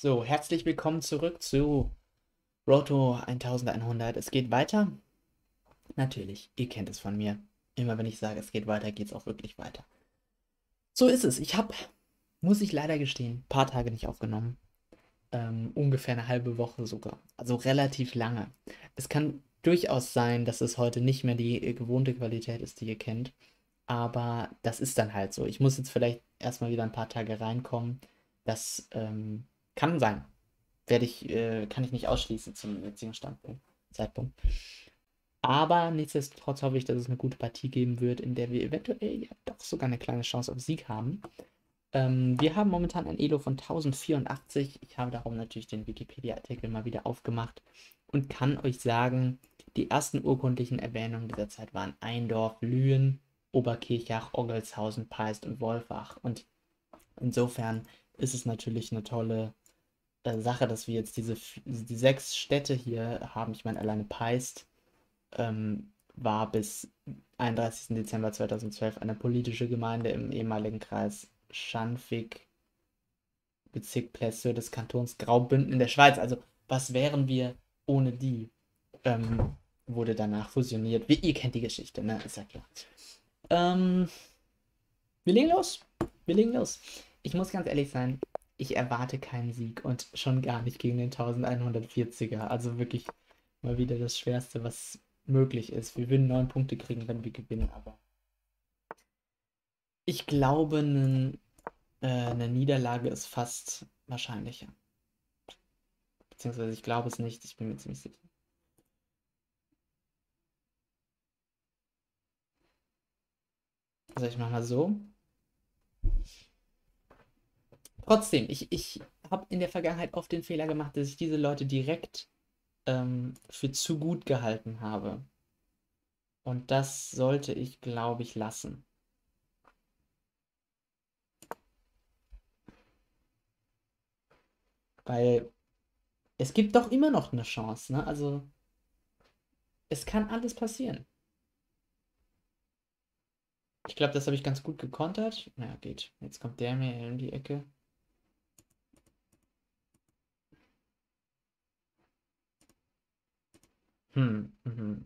So, herzlich willkommen zurück zu Roto 1100. Es geht weiter. Natürlich, ihr kennt es von mir. Immer wenn ich sage, es geht weiter, geht es auch wirklich weiter. So ist es. Ich habe, muss ich leider gestehen, ein paar Tage nicht aufgenommen. Ungefähr eine halbe Woche sogar. Also relativ lange. Es kann durchaus sein, dass es heute nicht mehr die gewohnte Qualität ist, die ihr kennt. Aber das ist dann halt so. Ich muss jetzt vielleicht erstmal wieder ein paar Tage reinkommen. Das kann sein. Kann ich nicht ausschließen zum jetzigen Zeitpunkt. Aber nichtsdestotrotz hoffe ich, dass es eine gute Partie geben wird, in der wir eventuell ja doch sogar eine kleine Chance auf Sieg haben. Wir haben momentan ein Elo von 1084. Ich habe darum natürlich den Wikipedia-Artikel mal wieder aufgemacht und kann euch sagen, die ersten urkundlichen Erwähnungen dieser Zeit waren Eindorf, Lühen, Oberkirchach, Oggelshausen, Peist und Wolfach. Und insofern ist es natürlich eine tolle Sache, dass wir jetzt die 6 Städte hier haben. Ich meine, alleine Peist war bis 31. Dezember 2012 eine politische Gemeinde im ehemaligen Kreis Schanfigg, Bezirk Plessur des Kantons Graubünden in der Schweiz. Also, was wären wir ohne die? Ähm, Wurde danach fusioniert. Ihr kennt die Geschichte, ne? Ist ja klar. Ähm, Wir legen los. Wir legen los. Ich muss ganz ehrlich sein, ich erwarte keinen Sieg und schon gar nicht gegen den 1140er. Also wirklich mal wieder das Schwerste, was möglich ist. Wir würden 9 Punkte kriegen, wenn wir gewinnen, aber ich glaube, eine Niederlage ist fast wahrscheinlicher. Beziehungsweise ich glaube es nicht, ich bin mir ziemlich sicher. Also ich mache mal so. Trotzdem, ich habe in der Vergangenheit oft den Fehler gemacht, dass ich diese Leute direkt für zu gut gehalten habe. Und das sollte ich, glaube ich, lassen. Weil es gibt doch immer noch eine Chance, ne? Also, es kann alles passieren. Ich glaube, das habe ich ganz gut gekontert. Ja, geht. Jetzt kommt der mir in die Ecke. Mhm.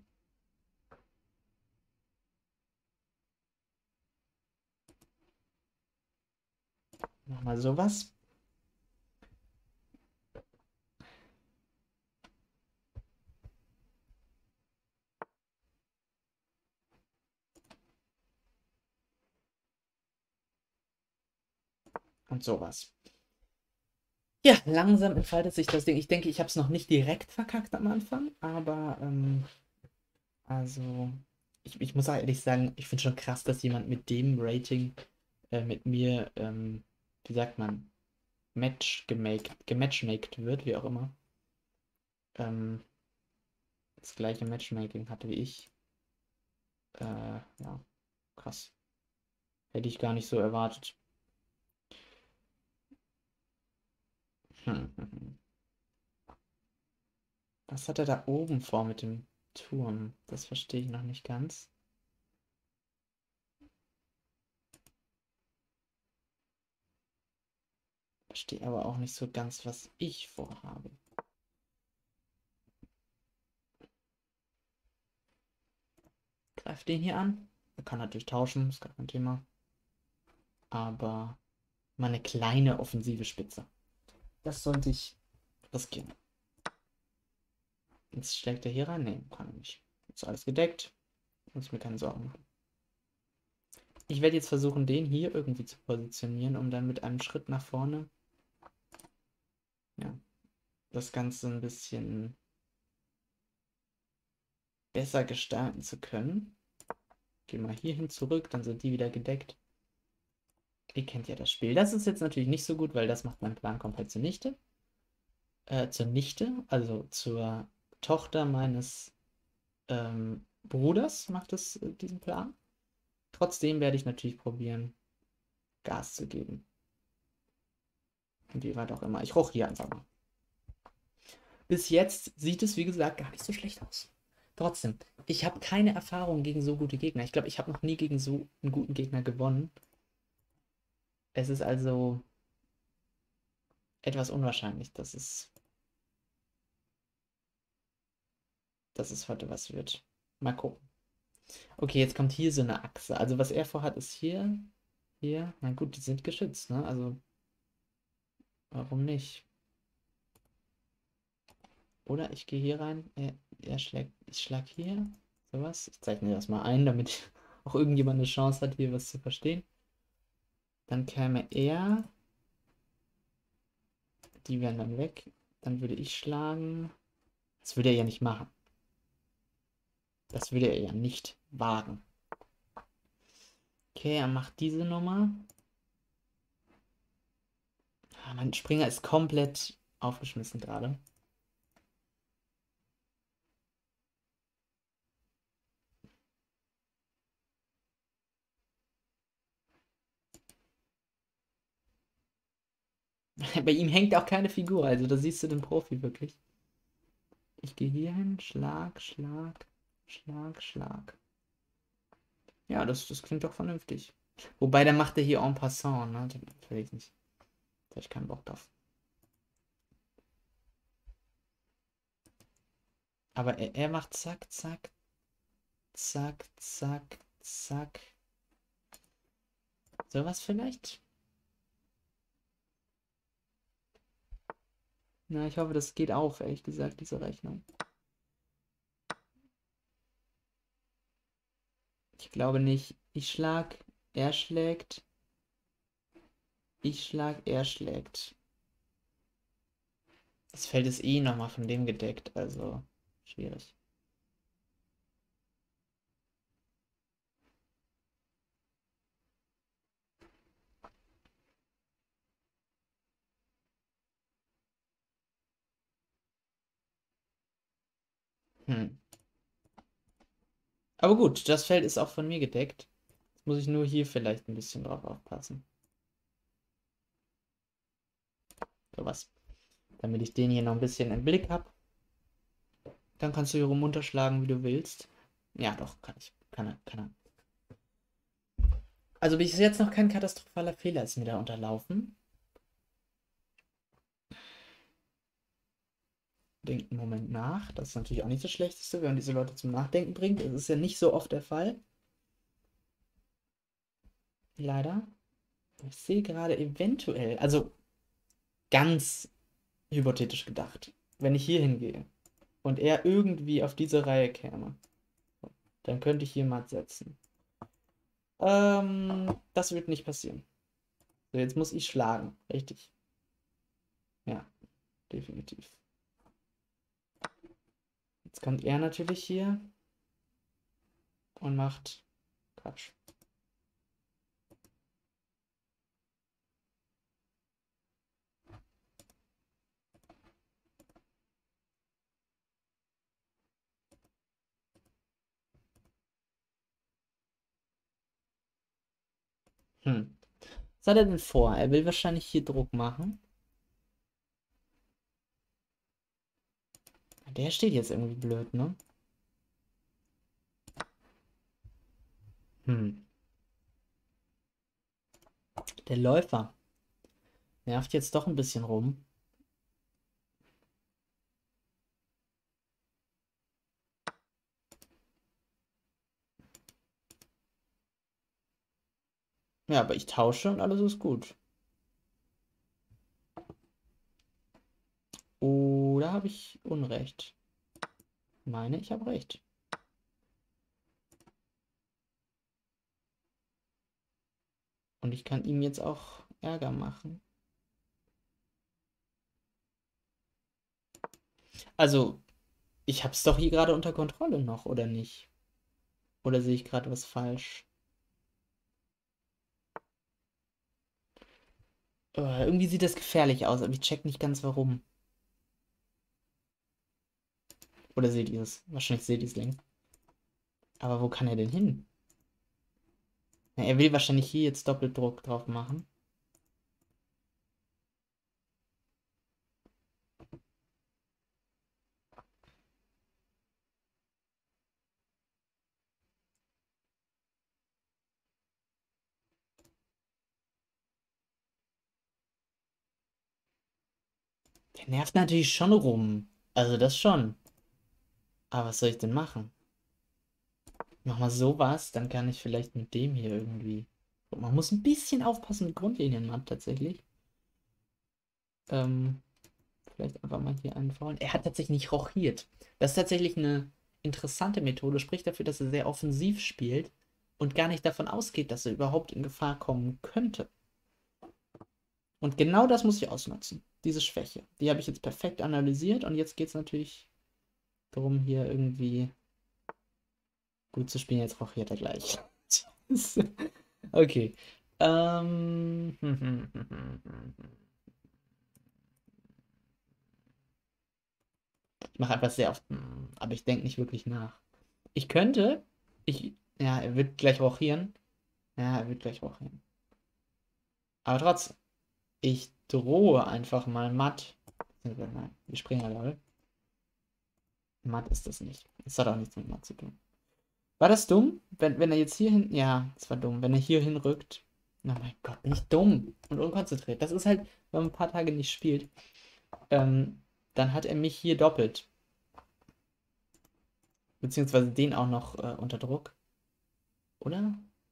Mach mal sowas. Und sowas. Ja, langsam entfaltet sich das Ding. Ich denke, ich habe es noch nicht direkt verkackt am Anfang, aber also, ich muss auch ehrlich sagen, ich finde schon krass, dass jemand mit dem Rating mit mir, wie sagt man, gematchmaked wird, wie auch immer. Ähm, Das gleiche Matchmaking hatte wie ich. Ja, krass. Hätte ich gar nicht so erwartet. Hm. Was hat er da oben vor mit dem Turm? Das verstehe ich noch nicht ganz. Verstehe aber auch nicht so ganz, was ich vorhabe. Greift den hier an. Er kann natürlich tauschen, ist gar kein Thema. Aber mal eine kleine offensive Spitze. Das sollte ich riskieren. Jetzt schlägt er hier rein. Nee, kann er nicht. Ist alles gedeckt. Muss ich mir keine Sorgen machen. Ich werde jetzt versuchen, den hier irgendwie zu positionieren, um dann mit einem Schritt nach vorne, ja, das Ganze ein bisschen besser gestalten zu können. Geh mal hier hin zurück, dann sind die wieder gedeckt. Ihr kennt ja das Spiel. Das ist jetzt natürlich nicht so gut, weil das macht meinen Plan komplett zunichte. Zur Nichte, also zur Tochter meines Bruders macht es diesen Plan. Trotzdem werde ich natürlich probieren, Gas zu geben. Wie weit auch immer. Ich roch hier einfach mal. Bis jetzt sieht es, wie gesagt, gar nicht so schlecht aus. Trotzdem, ich habe keine Erfahrung gegen so gute Gegner. Ich glaube, ich habe noch nie gegen so einen guten Gegner gewonnen. Es ist also etwas unwahrscheinlich, dass es heute was wird. Mal gucken. Okay, jetzt kommt hier so eine Achse. Also was er vorhat, ist hier, hier. Na gut, die sind geschützt, ne? Also warum nicht? Oder ich gehe hier rein. Ich schlag hier. Sowas. Ich zeichne das mal ein, damit auch irgendjemand eine Chance hat, hier was zu verstehen. Dann käme er. Die wären dann weg. Dann würde ich schlagen. Das würde er ja nicht machen. Das würde er ja nicht wagen. Okay, er macht diese Nummer. Mein Springer ist komplett aufgeschmissen gerade. Bei ihm hängt auch keine Figur, also da siehst du den Profi wirklich. Ich gehe hier hin, Schlag, Schlag, Schlag, Schlag. Ja, das klingt doch vernünftig. Wobei, der macht er hier en passant, ne? Das will ich nicht. Da hab ich keinen Bock drauf. Aber er macht zack, zack, zack, zack, zack. Sowas vielleicht? Na, ich hoffe, das geht auf, ehrlich gesagt, diese Rechnung. Ich glaube nicht. Ich schlag, er schlägt. Ich schlag, er schlägt. Das Feld ist eh nochmal von dem gedeckt, also schwierig. Hm. Aber gut, das Feld ist auch von mir gedeckt. Jetzt muss ich nur hier vielleicht ein bisschen drauf aufpassen. Sowas. Damit ich den hier noch ein bisschen im Blick habe. Dann kannst du hier rum runterschlagen, wie du willst. Ja, doch, kann ich. Kann er, kann er. Also bis jetzt noch kein katastrophaler Fehler ist mir da unterlaufen. Denkt einen Moment nach. Das ist natürlich auch nicht das Schlechteste, wenn man diese Leute zum Nachdenken bringt. Das ist ja nicht so oft der Fall. Leider. Ich sehe gerade eventuell, also ganz hypothetisch gedacht, wenn ich hier hingehe und er irgendwie auf diese Reihe käme, dann könnte ich hier matt setzen. Das wird nicht passieren. So, jetzt muss ich schlagen. Richtig. Ja, definitiv. Jetzt kommt er natürlich hier und macht Quatsch. Hm. Was hat er denn vor? Er will wahrscheinlich hier Druck machen. Der steht jetzt irgendwie blöd, ne? Hm. Der Läufer nervt jetzt doch ein bisschen rum. Ja, aber ich tausche und alles ist gut. Oder habe ich Unrecht? Meine, ich habe recht. Und ich kann ihm jetzt auch Ärger machen. Also, ich hab's doch hier gerade unter Kontrolle noch, oder nicht? Oder sehe ich gerade was falsch? Irgendwie sieht das gefährlich aus, aber ich check nicht ganz warum. Oder seht ihr es? Wahrscheinlich seht ihr es längst. Aber wo kann er denn hin? Ja, er will wahrscheinlich hier jetzt Doppeldruck drauf machen. Der nervt natürlich schon rum. Also das schon. Aber was soll ich denn machen? Mach mal sowas, dann kann ich vielleicht mit dem hier irgendwie. Man muss ein bisschen aufpassen mit Grundlinienmatt tatsächlich. Ähm, Vielleicht einfach mal hier einfahren. Er hat tatsächlich nicht rochiert. Das ist tatsächlich eine interessante Methode. Spricht dafür, dass er sehr offensiv spielt und gar nicht davon ausgeht, dass er überhaupt in Gefahr kommen könnte. Und genau das muss ich ausnutzen. Diese Schwäche. Die habe ich jetzt perfekt analysiert und jetzt geht es natürlich darum, hier irgendwie gut zu spielen. Jetzt rochiert er gleich. Okay. Ähm. Ich mache einfach sehr oft, aber ich denke nicht wirklich nach. Ich könnte, ja, er wird gleich rochieren. Ja, er wird gleich rochieren. Aber trotzdem, ich drohe einfach mal matt. Nein, wir springen ja, lol. Matt ist das nicht. Das hat auch nichts mit matt zu tun. War das dumm? Wenn er jetzt hier hin, ja, das war dumm. Wenn er hier hinrückt. Oh mein Gott, nicht dumm und unkonzentriert. Das ist halt, wenn man ein paar Tage nicht spielt, dann hat er mich hier doppelt. Beziehungsweise den auch noch unter Druck. Oder?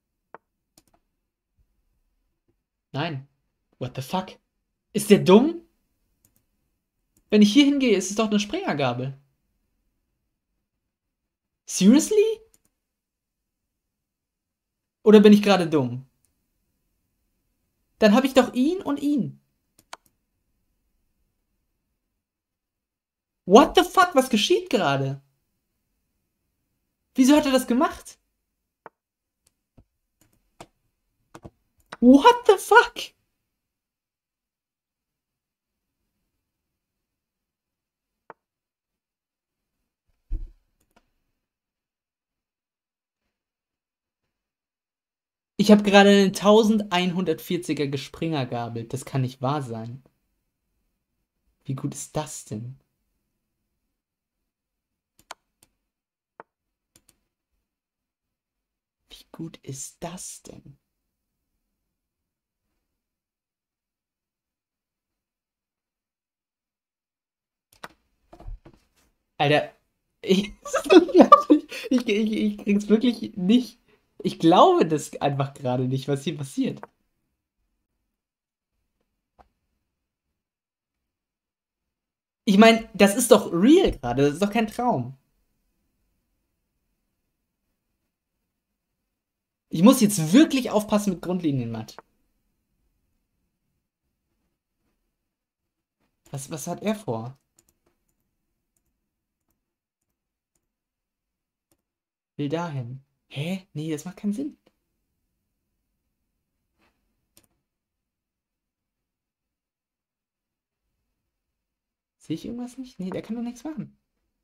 Nein. What the fuck? Ist der dumm? Wenn ich hier hingehe, ist es doch eine Springergabel. Seriously? Oder bin ich gerade dumm? Dann habe ich doch ihn und ihn. What the fuck? Was geschieht gerade? Wieso hat er das gemacht? What the fuck? Ich habe gerade einen 1140er gespringergabelt. Das kann nicht wahr sein. Wie gut ist das denn? Wie gut ist das denn? Alter, das ist unglaublich. Ich krieg's wirklich nicht. Ich glaube das einfach gerade nicht, was hier passiert. Ich meine, das ist doch real gerade. Das ist doch kein Traum. Ich muss jetzt wirklich aufpassen mit Grundlinienmatt. Was hat er vor? Will dahin. Hä? Nee, das macht keinen Sinn. Sehe ich irgendwas nicht? Nee, der kann doch nichts machen.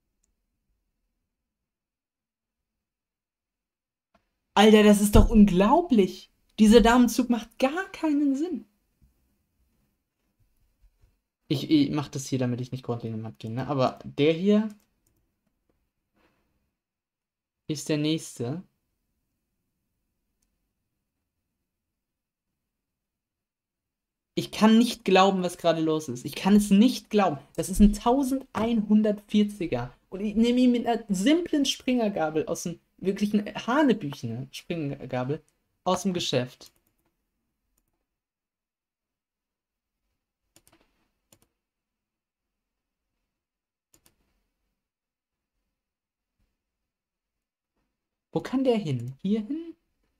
Alter, das ist doch unglaublich. Dieser Damenzug macht gar keinen Sinn. Ich mache das hier, damit ich nicht Grundlinienmatt gehe, ne? Aber der hier ist der nächste. Ich kann nicht glauben, was gerade los ist. Ich kann es nicht glauben. Das ist ein 1140er. Und ich nehme ihn mit einer simplen Springergabel aus dem wirklichen Hanebüchen Springergabel aus dem Geschäft. Wo kann der hin? Hier hin?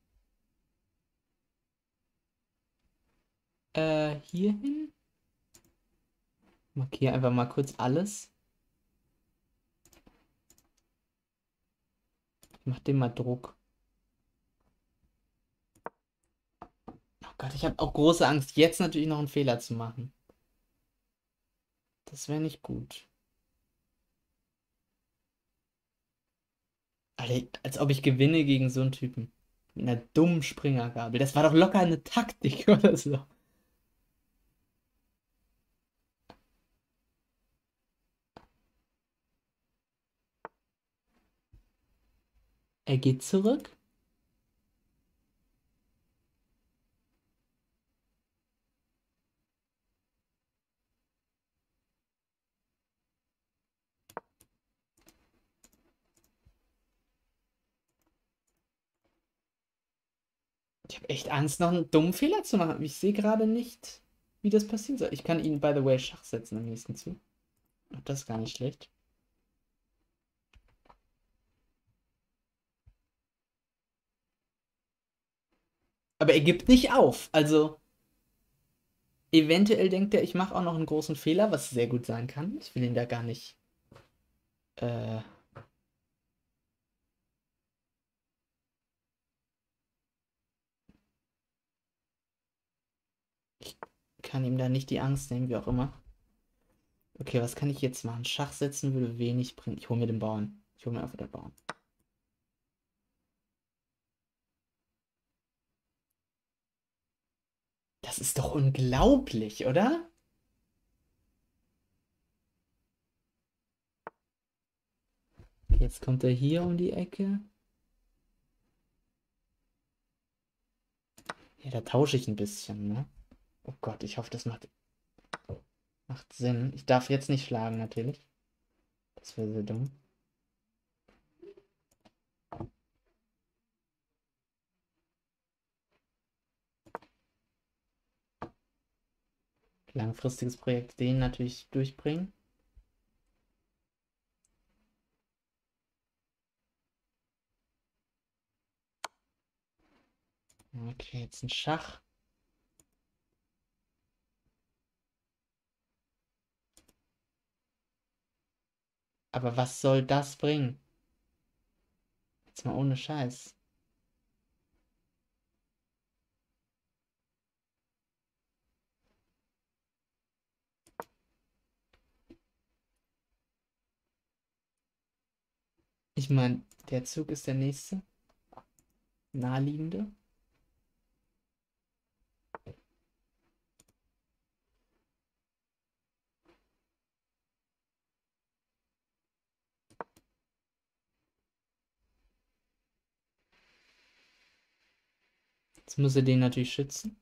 Hier hin? Markiere einfach mal kurz alles. Ich mach dem mal Druck. Oh Gott, ich habe auch große Angst, jetzt natürlich noch einen Fehler zu machen. Das wäre nicht gut. Alter, als ob ich gewinne gegen so einen Typen. Mit einer dummen Springergabel. Das war doch locker eine Taktik oder so. Er geht zurück. Ich habe echt Angst, noch einen dummen Fehler zu machen. Ich sehe gerade nicht, wie das passieren soll. Ich kann ihn, by the way, Schach setzen am nächsten Zug. Ach, das ist gar nicht schlecht. Aber er gibt nicht auf. Also, eventuell denkt er, ich mache auch noch einen großen Fehler, was sehr gut sein kann. Ich will ihn da gar nicht. Äh, ich kann ihm da nicht die Angst nehmen, wie auch immer. Okay, was kann ich jetzt machen? Schach setzen würde wenig bringen. Ich hole mir den Bauern. Ich hole mir einfach den Bauern. Das ist doch unglaublich, oder? Okay, jetzt kommt er hier um die Ecke. Ja, da tausche ich ein bisschen, ne? Oh Gott, ich hoffe, das macht Sinn. Ich darf jetzt nicht schlagen, natürlich. Das wäre sehr dumm. Langfristiges Projekt, den natürlich durchbringen. Okay, jetzt ein Schach. Aber was soll das bringen? Jetzt mal ohne Scheiß. Ich meine, der Zug ist der nächste. Naheliegende. Jetzt muss er den natürlich schützen.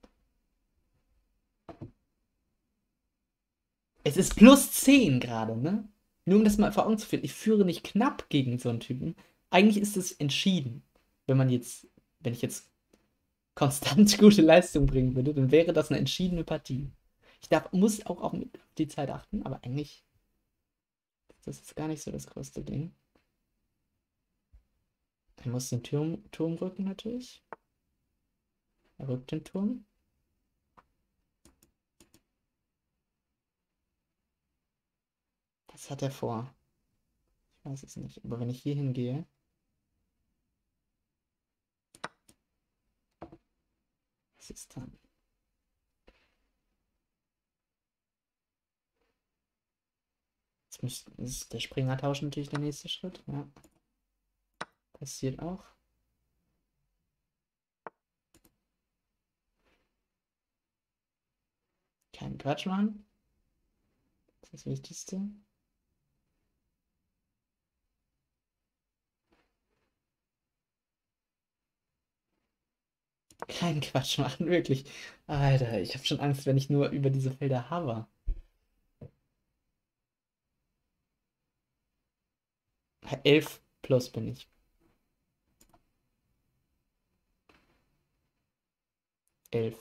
Es ist +10 gerade, ne? Nur um das mal vor Augen zu führen. Ich führe nicht knapp gegen so einen Typen. Eigentlich ist es entschieden. Wenn ich jetzt konstant gute Leistung bringen würde, dann wäre das eine entschiedene Partie. Muss auch auf die Zeit achten, aber eigentlich das ist gar nicht so das größte Ding. Er muss den Turm rücken natürlich. Er rückt den Turm. Was hat er vor? Ich weiß es nicht. Aber wenn ich hier hingehe, was ist dann? Ist der Springertausch natürlich der nächste Schritt. Ja, passiert auch. Keinen Quatsch machen. Das ist das Wichtigste. Keinen Quatsch machen, wirklich. Alter, ich habe schon Angst, wenn ich nur über diese Felder hover. 11 plus bin ich. 11.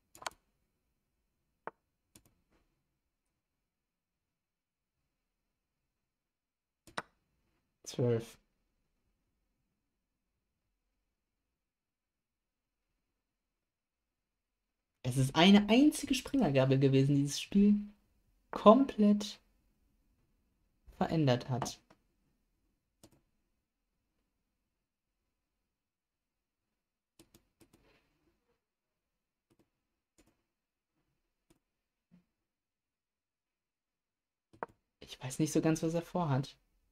12. Es ist eine einzige Springergabel gewesen, die dieses Spiel komplett verändert hat. Ich weiß nicht so ganz, was er vorhat.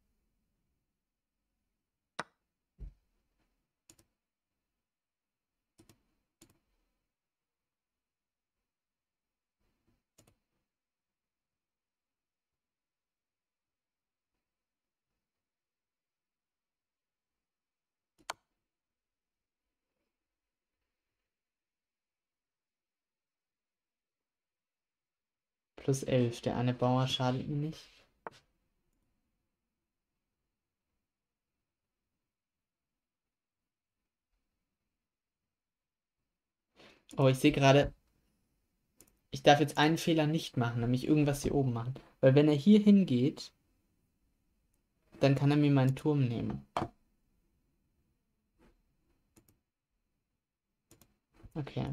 +11. Der eine Bauer schadet mir nicht. Oh, ich sehe gerade, ich darf jetzt einen Fehler nicht machen, nämlich irgendwas hier oben machen. Weil wenn er hier hingeht, dann kann er mir meinen Turm nehmen. Okay.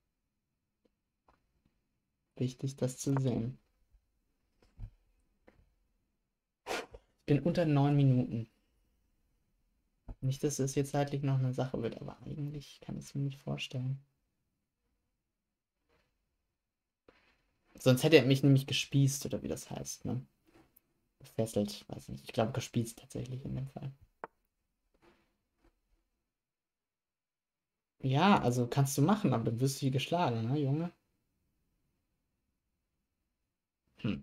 Wichtig, das zu sehen. Ich bin unter 9 Minuten. Nicht, dass es jetzt zeitlich noch eine Sache wird, aber eigentlich kann ich es mir nicht vorstellen. Sonst hätte er mich nämlich gespießt, oder wie das heißt, ne? Gefesselt, weiß nicht. Ich glaube, gespießt tatsächlich in dem Fall. Ja, also kannst du machen, aber dann wirst du hier geschlagen, ne, Junge? Hm.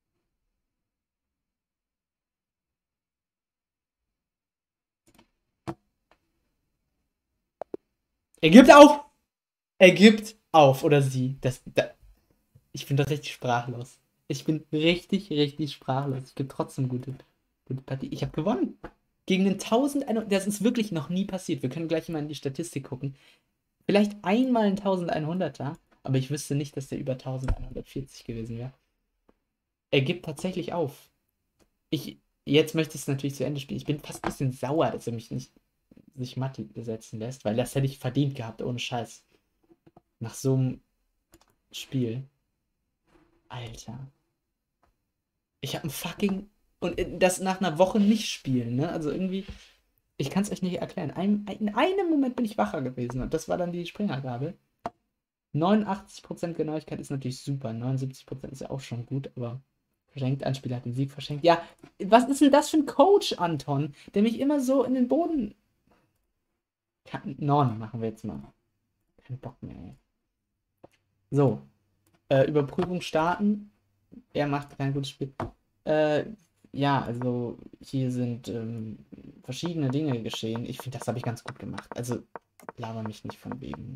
Er gibt auf! Er gibt auf, oder sie. Ich bin doch richtig sprachlos. Ich bin richtig, richtig sprachlos. Ich bin trotzdem gute Partie. Ich habe gewonnen. Gegen den 1100. Das ist wirklich noch nie passiert. Wir können gleich mal in die Statistik gucken. Vielleicht einmal ein 1100er, aber ich wüsste nicht, dass der über 1140 gewesen wäre. Er gibt tatsächlich auf. Jetzt möchte ich es natürlich zu Ende spielen. Ich bin fast ein bisschen sauer, dass er mich nicht sich matt setzen lässt, weil das hätte ich verdient gehabt, ohne Scheiß. Nach so einem Spiel. Alter. Ich habe ein fucking. Und das nach einer Woche nicht spielen, ne? Also irgendwie. Ich kann es euch nicht erklären. In einem Moment bin ich wacher gewesen und das war dann die Springergabel. 89% Genauigkeit ist natürlich super. 79% ist ja auch schon gut, aber verschenkt. Ein Spieler hat den Sieg verschenkt. Ja, was ist denn das für ein Coach, Anton, der mich immer so in den Boden. Non machen wir jetzt mal. Kein Bock mehr, ey. So, Überprüfung starten. Er macht kein gutes Spiel. Äh, ja, also hier sind verschiedene Dinge geschehen. Ich finde, das habe ich ganz gut gemacht. Also laber mich nicht von wegen.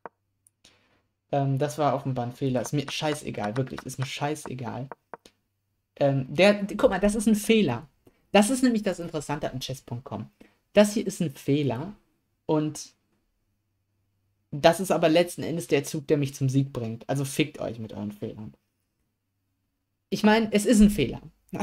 Das war offenbar ein Fehler. Ist mir scheißegal, wirklich. Ist mir scheißegal. Guck mal, das ist ein Fehler. Das ist nämlich das Interessante an chess.com. Das hier ist ein Fehler und das ist aber letzten Endes der Zug, der mich zum Sieg bringt. Also fickt euch mit euren Fehlern. Ich meine, es ist ein Fehler.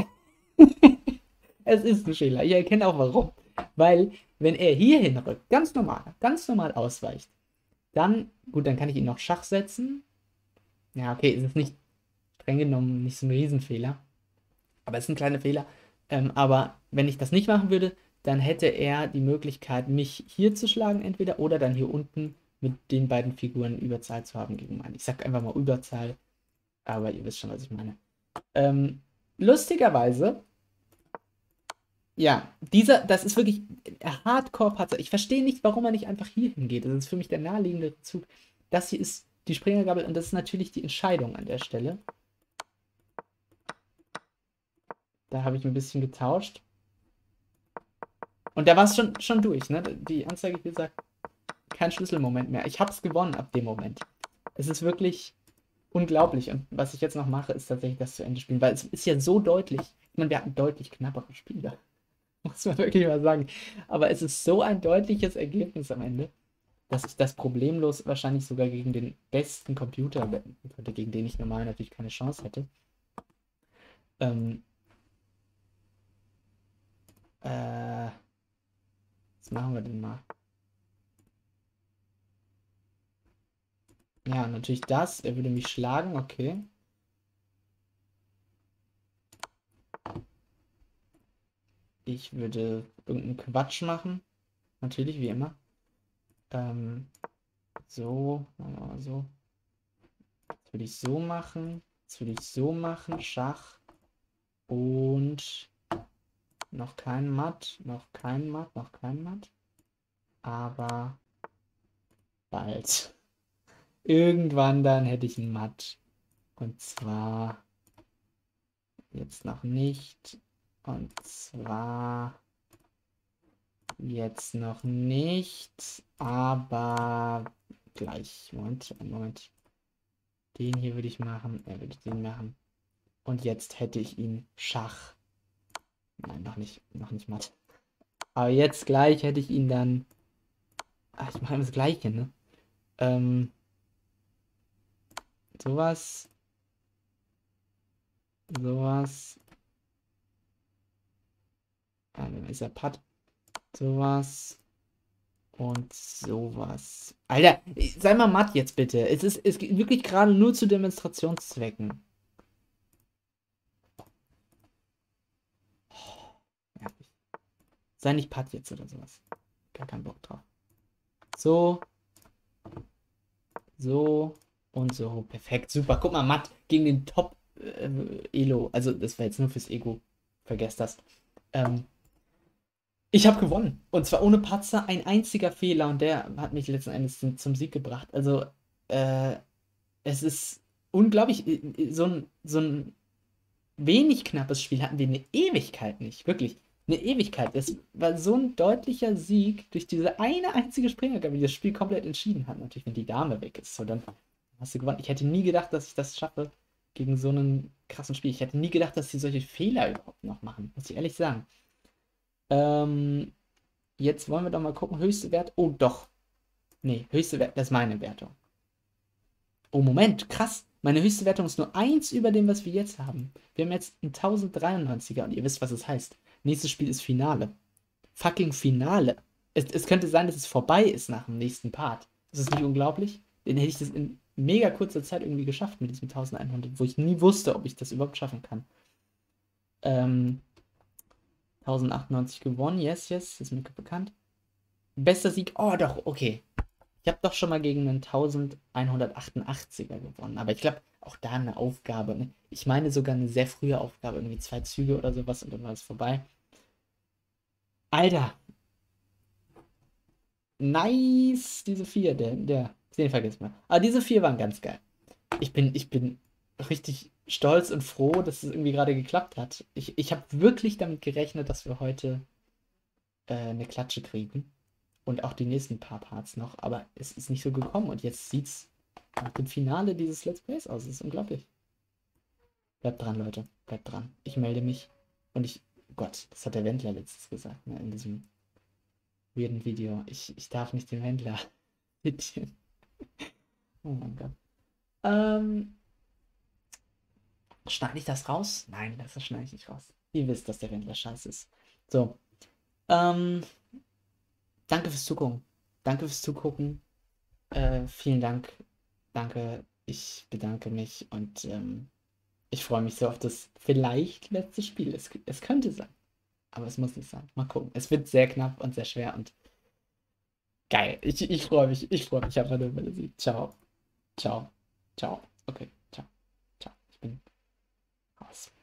Es ist ein Fehler. Ich erkenne auch warum. Weil, wenn er hier hinrückt, ganz normal ausweicht, dann, gut, dann kann ich ihn noch Schach setzen. Ja, okay, es ist nicht streng genommen nicht so ein Riesenfehler. Aber es ist ein kleiner Fehler. Aber wenn ich das nicht machen würde, dann hätte er die Möglichkeit, mich hier zu schlagen, entweder oder dann hier unten mit den beiden Figuren Überzahl zu haben gegen meine. Ich sag einfach mal Überzahl, aber ihr wisst schon, was ich meine. Lustigerweise, ja, das ist wirklich Hardcore-Patzer. Ich verstehe nicht, warum er nicht einfach hier hingeht. Das ist für mich der naheliegende Zug. Das hier ist die Springergabel und das ist natürlich die Entscheidung an der Stelle. Da habe ich ein bisschen getauscht. Und da war es schon durch, ne? Die Anzeige, wie gesagt, kein Schlüsselmoment mehr. Ich habe es gewonnen ab dem Moment. Es ist wirklich unglaublich. Und was ich jetzt noch mache, ist tatsächlich das zu Ende spielen, weil es ist ja so deutlich. Ich meine, wir hatten deutlich knappere Spiele. Muss man wirklich mal sagen. Aber es ist so ein deutliches Ergebnis am Ende, dass ich das problemlos wahrscheinlich sogar gegen den besten Computer wetten könnte, gegen den ich normal natürlich keine Chance hätte. Was machen wir denn mal? Ja, natürlich das. Er würde mich schlagen, okay. Ich würde irgendeinen Quatsch machen. Natürlich, wie immer. So, so. Jetzt würde ich so machen. Jetzt würde ich so machen. Schach. Und noch kein Matt. Noch kein Matt. Noch kein Matt. Aber bald. Irgendwann dann hätte ich ein Matt. Und zwar jetzt noch nicht. Und zwar jetzt noch nicht. Aber gleich. Moment. Den hier würde ich machen. Würde ich den machen. Und jetzt hätte ich ihn Schach. Nein, noch nicht matt. Aber jetzt gleich hätte ich ihn dann. Ach, ich mache immer das Gleiche, ne? Sowas. Sowas. Ist der Putt. Sowas. Und sowas. Alter, sei mal matt jetzt bitte. Es geht wirklich gerade nur zu Demonstrationszwecken. Oh, nervig. Sei nicht Putt jetzt oder sowas. Gar keinen Bock drauf. So. So. Und so. Perfekt. Super. Guck mal, matt gegen den Top Elo. Also, das war jetzt nur fürs Ego. Vergesst das. Ich habe gewonnen. Und zwar ohne Patzer, ein einziger Fehler. Und der hat mich letzten Endes zum Sieg gebracht. Also, äh, es ist unglaublich. So ein wenig knappes Spiel hatten wir eine Ewigkeit nicht. Wirklich. Eine Ewigkeit. Es war so ein deutlicher Sieg durch diese eine einzige Springergabe, die das Spiel komplett entschieden hat. Natürlich, wenn die Dame weg ist. So, dann hast du gewonnen. Ich hätte nie gedacht, dass ich das schaffe gegen so einen krassen Spiel. Ich hätte nie gedacht, dass sie solche Fehler überhaupt noch machen. Muss ich ehrlich sagen. Ähm, Jetzt wollen wir doch mal gucken. Höchste Wert. Oh, doch. Nee, höchste Wert. Das ist meine Wertung. Oh, Moment. Krass. Meine höchste Wertung ist nur 1 über dem, was wir jetzt haben. Wir haben jetzt einen 1093er und ihr wisst, was es heißt. Nächstes Spiel ist Finale. Fucking Finale. Es könnte sein, dass es vorbei ist nach dem nächsten Part. Ist das nicht unglaublich? Den hätte ich das in mega kurzer Zeit irgendwie geschafft mit diesem 1100, wo ich nie wusste, ob ich das überhaupt schaffen kann. 1098 gewonnen. Yes, yes. Ist mir bekannt. Bester Sieg. Oh, doch, okay. Ich habe doch schon mal gegen einen 1188er gewonnen. Aber ich glaube, auch da eine Aufgabe. Ne? Ich meine sogar eine sehr frühe Aufgabe. Irgendwie 2 Züge oder sowas und dann war es vorbei. Alter. Nice. Diese 4. Den vergiss mal. Aber diese 4 waren ganz geil. Ich bin richtig stolz und froh, dass es irgendwie gerade geklappt hat. Ich habe wirklich damit gerechnet, dass wir heute eine Klatsche kriegen. Und auch die nächsten paar Parts noch, aber es ist nicht so gekommen und jetzt sieht's nach dem Finale dieses Let's Plays aus. Das ist unglaublich. Bleibt dran, Leute. Bleibt dran. Ich melde mich. Und oh Gott, das hat der Wendler letztens gesagt, ne, in diesem weirden Video. Ich darf nicht den Wendler zitieren. Oh mein Gott. Ähm, Schneide ich das raus? Nein, das schneide ich nicht raus. Ihr wisst, dass der Wendler scheiße ist. So. Ähm, Danke fürs Zugucken. Danke fürs Zugucken. Vielen Dank. Danke. Ich bedanke mich und ich freue mich so auf das vielleicht letzte Spiel. Es könnte sein, aber es muss nicht sein. Mal gucken. Es wird sehr knapp und sehr schwer und geil. Ich freue mich. Ich freue mich einfach nur über den Sieg. Ciao. Ciao. Ciao. Okay. Ciao. Ciao. Ich bin raus.